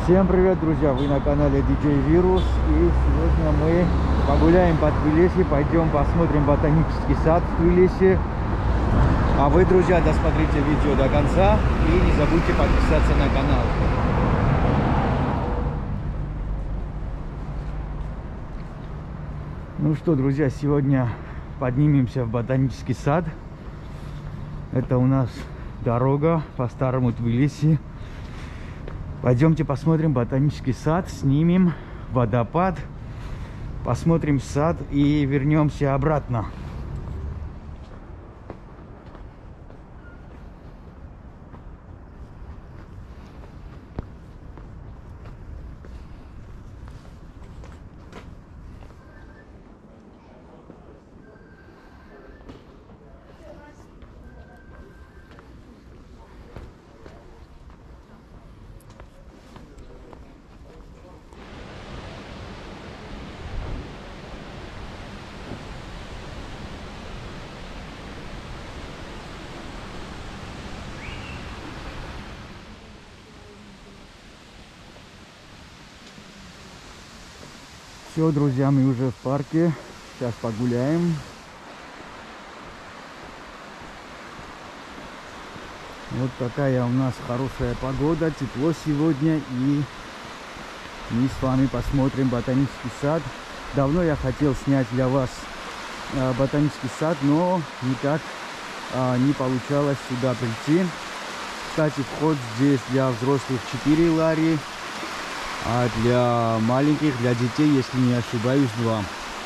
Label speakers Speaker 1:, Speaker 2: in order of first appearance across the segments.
Speaker 1: Всем привет, друзья! Вы на канале DJ Virus, и сегодня мы погуляем по Тбилиси, пойдем посмотрим ботанический сад в Тбилиси. А вы, друзья, досмотрите видео до конца и не забудьте подписаться на канал. Ну что, друзья, сегодня поднимемся в ботанический сад. Это у нас дорога по старому Тбилиси. Пойдемте посмотрим ботанический сад, снимем водопад, посмотрим сад и вернемся обратно. Все, друзья, мы уже в парке. Сейчас погуляем. Вот такая у нас хорошая погода, тепло сегодня. И мы с вами посмотрим ботанический сад. Давно я хотел снять для вас ботанический сад, но никак не получалось сюда прийти. Кстати, вход здесь для взрослых 4 лари. А для маленьких, для детей, если не ошибаюсь, 2.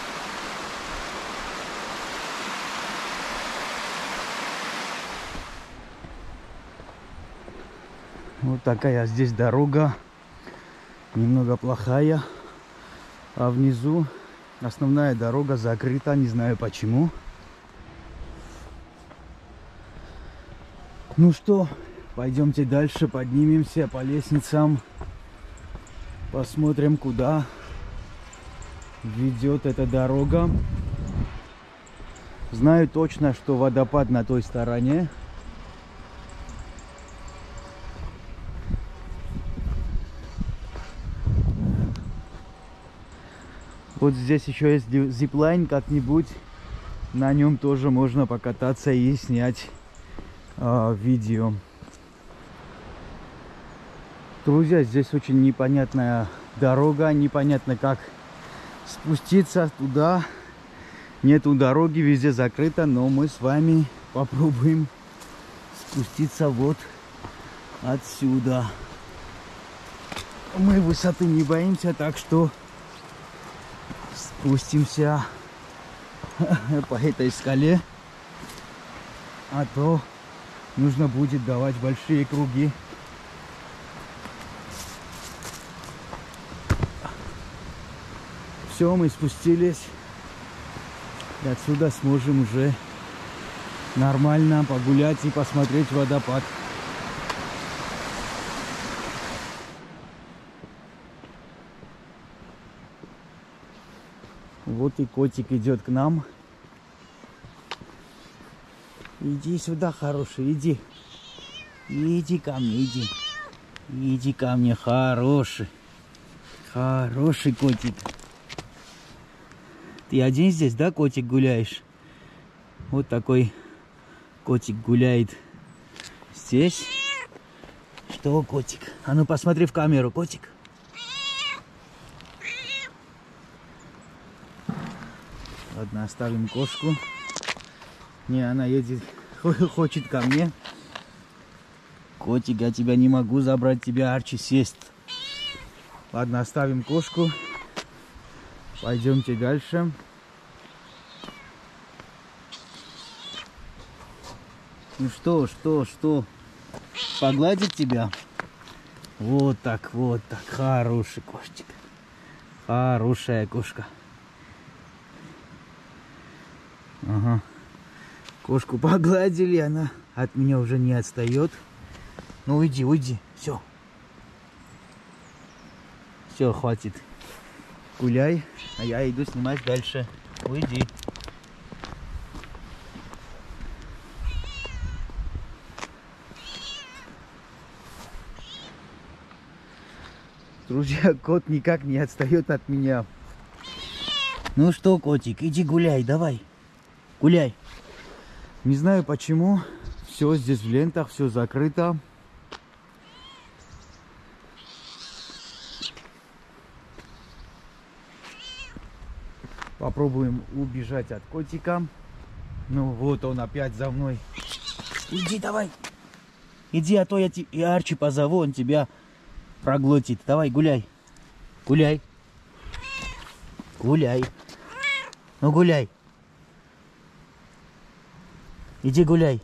Speaker 1: Вот такая здесь дорога. Немного плохая. А внизу основная дорога закрыта. Не знаю почему. Ну что, пойдемте дальше, поднимемся по лестницам. Посмотрим, куда ведет эта дорога. Знаю точно, что водопад на той стороне. Вот здесь еще есть зиплайн, как-нибудь на нем тоже можно покататься и снять видео. Друзья, здесь очень непонятная дорога, непонятно как спуститься туда. Нету дороги, везде закрыто, но мы с вами попробуем спуститься вот отсюда. Мы высоты не боимся, так что спустимся по этой скале, а то нужно будет давать большие круги. Все, мы спустились. И отсюда сможем уже нормально погулять и посмотреть водопад. Вот и котик идет к нам. Иди сюда, хороший, иди. Иди ко мне, иди. Иди ко мне, хороший. Хороший котик. Ты один здесь, да, котик, гуляешь? Вот такой котик гуляет здесь. Что, котик? А ну посмотри в камеру, котик. Ладно, оставим кошку. Не, она едет, хочет ко мне. Котик, я тебя не могу забрать, тебя Арчи съест. Ладно, оставим кошку. Пойдемте дальше. Ну что? Погладить тебя? Вот так. Хороший кошечка. Хорошая кошка. Ага. Кошку погладили, она от меня уже не отстает. Ну уйди. Все. Все, хватит. Гуляй, а я иду снимать дальше. Уйди. Друзья, кот никак не отстает от меня. Ну что, котик, иди гуляй, давай. Гуляй. Не знаю почему. Все здесь в лентах, все закрыто. Попробуем убежать от котика. Ну вот он опять за мной. Иди давай. Иди, а то я Арчи позову, он тебя проглотит. Давай, гуляй. Гуляй. Гуляй. Ну гуляй. Иди гуляй.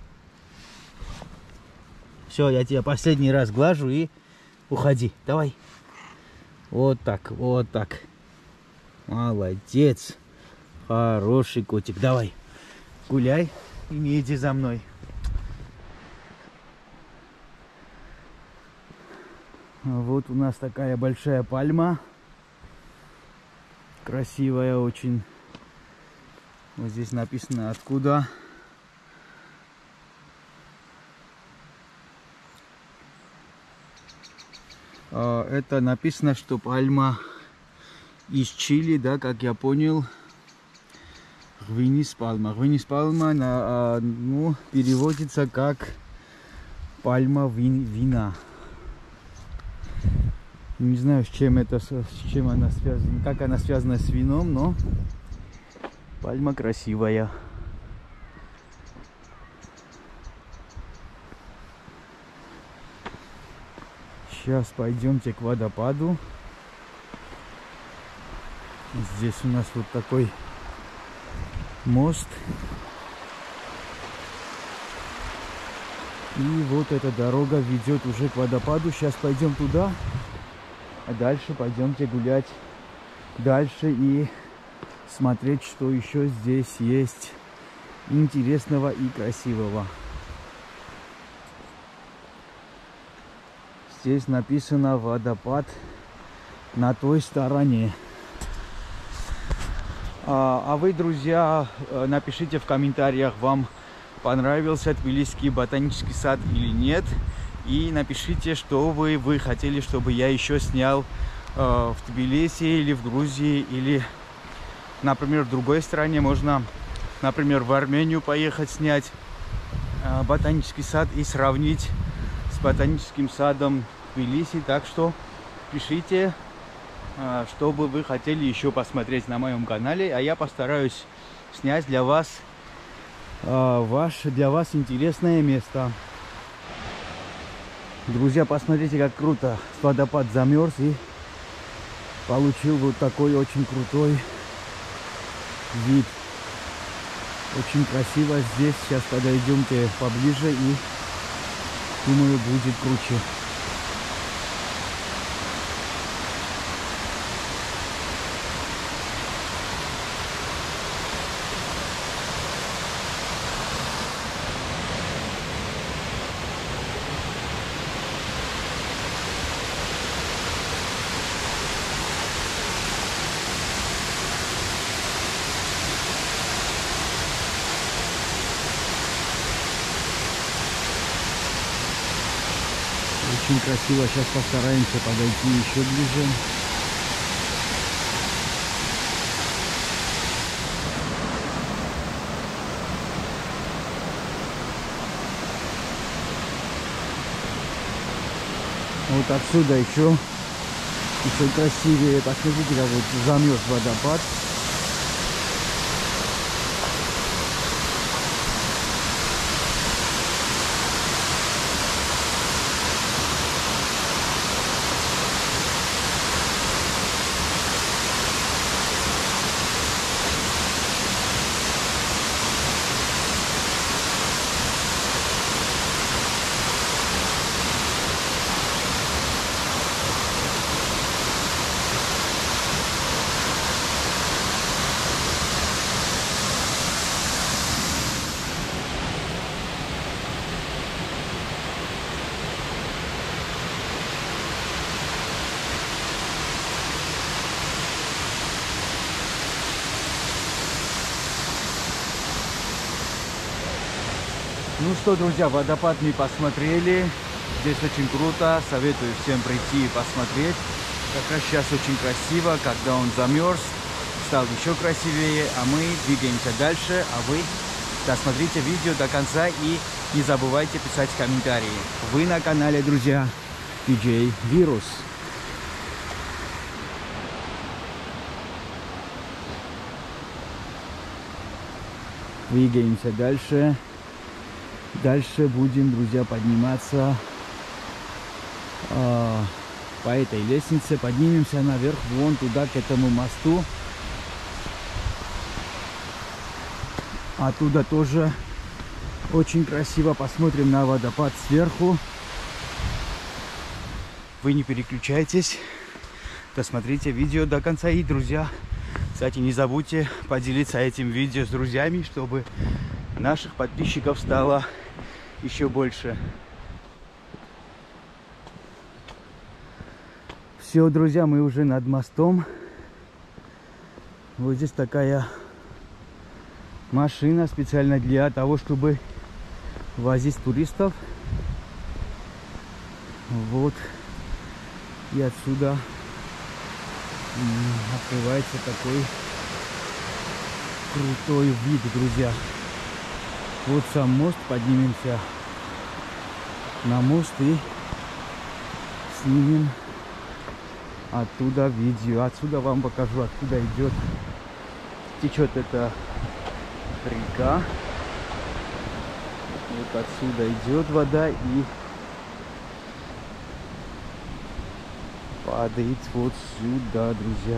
Speaker 1: Все, я тебя последний раз глажу и уходи. Давай. Вот так, вот так. Молодец. Хороший котик. Давай. Гуляй и не иди за мной. Вот у нас такая большая пальма. Красивая очень. Вот здесь написано откуда. Это написано, что пальма из Чили, да, как я понял. Гвинис пальма. Гвинис пальма ну, переводится как пальма вина. Не знаю, с чем она связана, как она связана с вином, но пальма красивая. Сейчас пойдемте к водопаду. Здесь у нас вот такой мост. И вот эта дорога ведет уже к водопаду. Сейчас пойдем туда. А дальше пойдемте гулять дальше и смотреть, что еще здесь есть интересного и красивого. Здесь написано водопад на той стороне. А вы, друзья, напишите в комментариях, вам понравился Тбилисский ботанический сад или нет. И напишите, что вы хотели, чтобы я еще снял в Тбилиси или в Грузии, или, например, в другой стране. Можно, например, в Армению поехать снять ботанический сад и сравнить с ботаническим садом в Тбилиси. Так что пишите, что бы вы хотели еще посмотреть на моем канале, а я постараюсь снять для вас интересное место. Друзья, посмотрите, как круто. Водопад замерз и получил вот такой очень крутой вид. Очень красиво здесь. Сейчас подойдемте поближе и, думаю, будет круче. Очень красиво. Сейчас постараемся подойти еще ближе. Вот отсюда еще красивее. Посмотрите, как вот замерз водопад. Ну что, друзья, водопад мы посмотрели. Здесь очень круто, советую всем прийти и посмотреть. Как раз сейчас очень красиво, когда он замерз, стал еще красивее, а мы двигаемся дальше, а вы досмотрите видео до конца и не забывайте писать комментарии. Вы на канале, друзья, DJ Virus. Двигаемся дальше. Дальше будем, друзья, подниматься по этой лестнице. Поднимемся наверх, вон туда, к этому мосту. Оттуда тоже очень красиво. Посмотрим на водопад сверху. Вы не переключайтесь. Досмотрите видео до конца. И, друзья, кстати, не забудьте поделиться этим видео с друзьями, чтобы наших подписчиков стало еще больше. Все, друзья, мы уже над мостом. Вот здесь такая машина специально для того, чтобы возить туристов. Вот. И отсюда открывается такой крутой вид, друзья. Вот сам мост. Поднимемся на мост и снимем оттуда видео. Отсюда вам покажу, откуда течет эта река. Вот отсюда идет вода и падает вот сюда, друзья.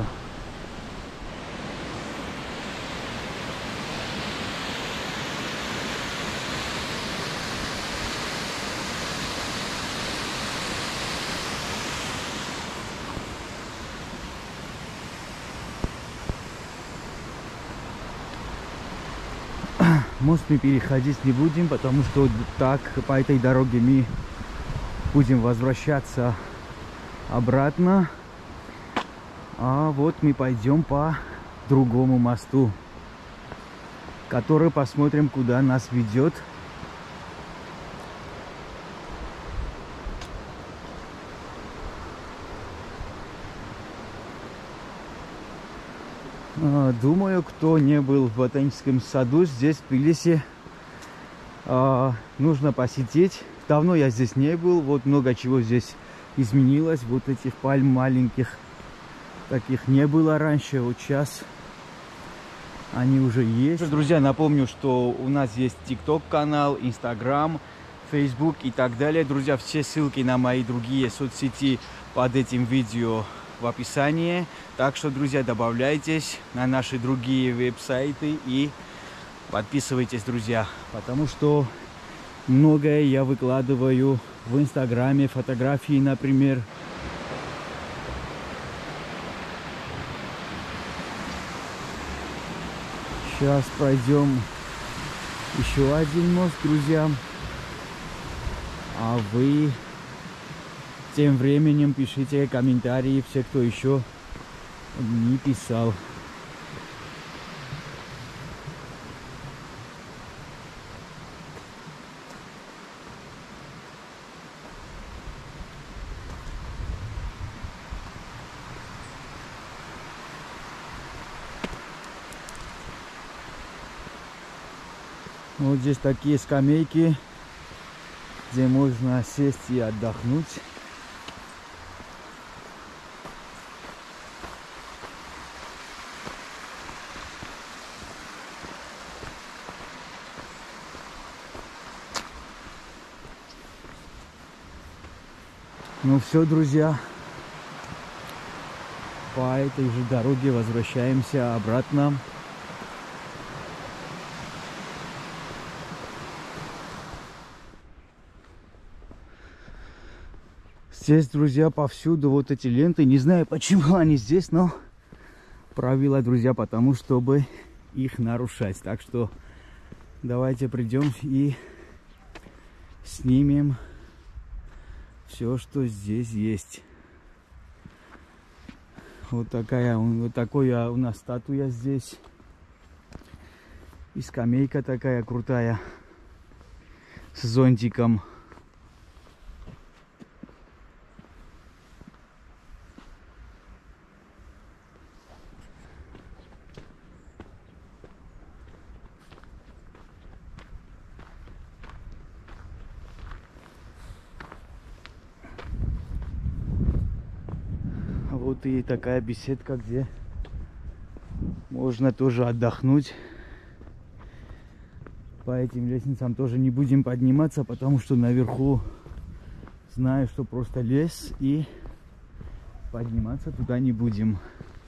Speaker 1: Мост мы переходить не будем, потому что так по этой дороге мы будем возвращаться обратно. А вот мы пойдем по другому мосту, который посмотрим, куда нас ведет. Думаю, кто не был в ботаническом саду здесь, в Тбилиси, нужно посетить. Давно я здесь не был, вот много чего здесь изменилось. Вот этих пальм маленьких таких не было раньше, вот сейчас они уже есть. Друзья, напомню, что у нас есть TikTok канал, Instagram, Facebook и так далее. Друзья, все ссылки на мои другие соцсети под этим видео в описании. Так что, друзья, добавляйтесь на наши другие веб-сайты и подписывайтесь, друзья, потому что многое я выкладываю в Инстаграме, фотографии, например. Сейчас пройдем еще один мост, друзья. А вы тем временем пишите комментарии, все, кто еще не писал. Вот здесь такие скамейки, где можно сесть и отдохнуть. Ну все, друзья, по этой же дороге возвращаемся обратно. Здесь, друзья, повсюду вот эти ленты. Не знаю, почему они здесь, но правила, друзья, потому чтобы их нарушать. Так что давайте придем и снимем все, что здесь есть. Вот такая у нас статуя здесь. И скамейка такая крутая с зонтиком. Вот и такая беседка, где можно тоже отдохнуть. По этим лестницам тоже не будем подниматься, потому что наверху знаю, что просто лес, и подниматься туда не будем.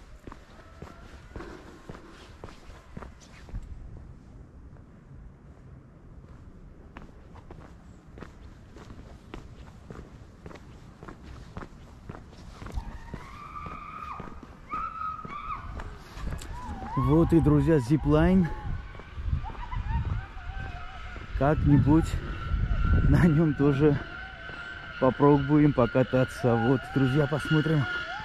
Speaker 1: Вот и, друзья, зиплайн. Как-нибудь на нем тоже попробуем покататься. Вот, друзья, посмотрим.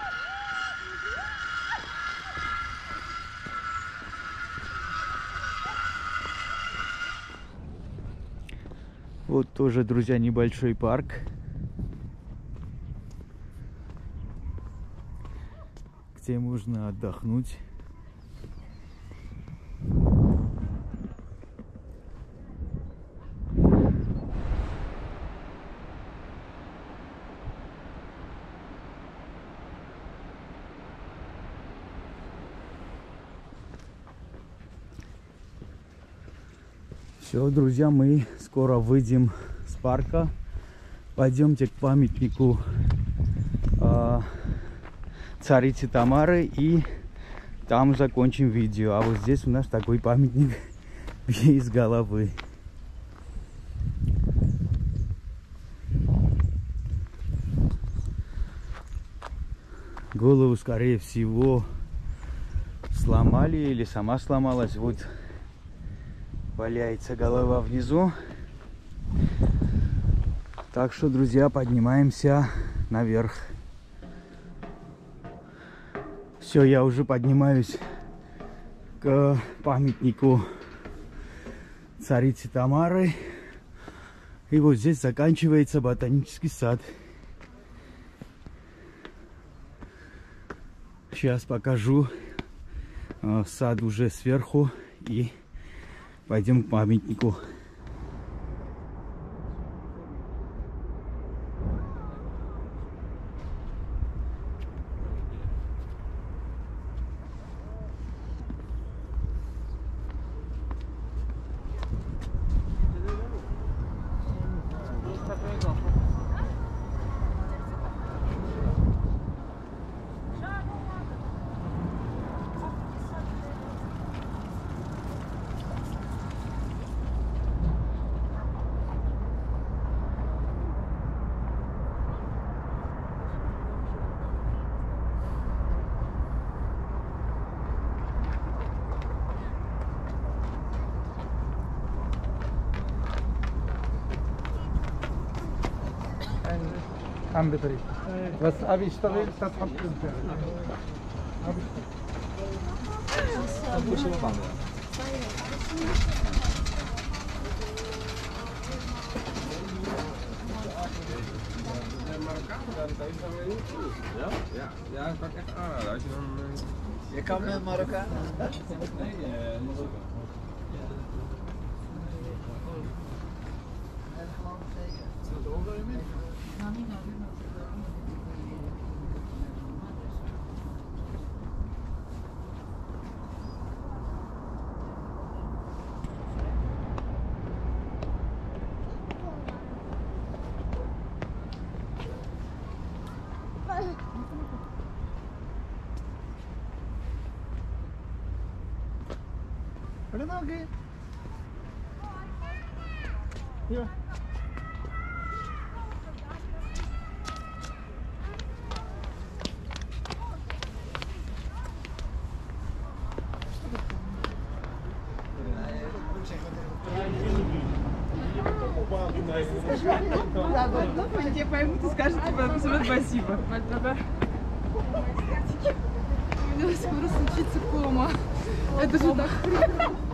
Speaker 1: Вот тоже, друзья, небольшой парк, где можно отдохнуть. Все, друзья, мы скоро выйдем с парка. Пойдемте к памятнику царицы Тамары, и там закончим видео. А вот здесь у нас такой памятник без головы. Голову, скорее всего, сломали или сама сломалась. Вот валяется голова внизу. Так что, друзья, поднимаемся наверх. Все, я уже поднимаюсь к памятнику царицы Тамары. И вот здесь заканчивается ботанический сад. Сейчас покажу сад уже сверху, и пойдем к памятнику.
Speaker 2: عم بطريق بس ابي اشتغل تسحب
Speaker 3: Ja, ik pak echt aan. Als je dan...
Speaker 4: Je kan met Marokkaan.
Speaker 2: What are you doing?
Speaker 5: Они тебя поймут и скажут тебе спасибо. У меня скоро случится кома. Это же так.